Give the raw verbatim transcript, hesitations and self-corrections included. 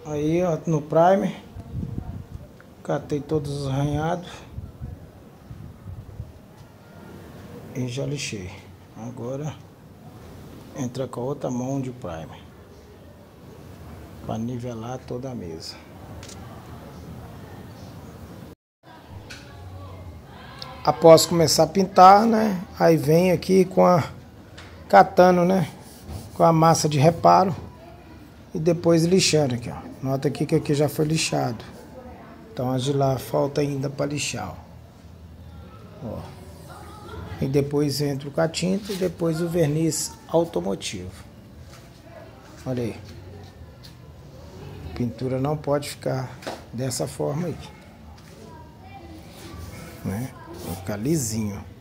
Aí, ó, no primer. Catei todos os arranhados. E já lixei. Agora entra com a outra mão de primer para nivelar toda a mesa. Após começar a pintar, né? Aí vem aqui com a catando, né? Com a massa de reparo e depois lixando aqui, ó. Nota aqui que aqui já foi lixado. Então as de lá falta ainda para lixar, ó. Ó. E depois entra com a tinta e depois o verniz automotivo. Olha aí. A pintura não pode ficar dessa forma aí, né? Vai ficar lisinho.